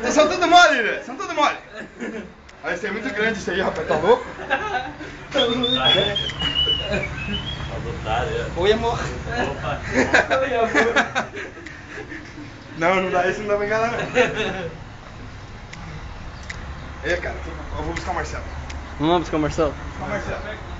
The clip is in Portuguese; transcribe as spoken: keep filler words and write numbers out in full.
São tudo mole, velho. São tudo mole. Aí isso é muito grande isso aí, rapaz. Tá louco? Oi, amor. Opa. Oi, amor. Não, não dá isso, não dá pra enganar, não. É, cara, eu vou buscar o Marcelo. Vamos buscar o Marcelo? Buscar o Marcelo.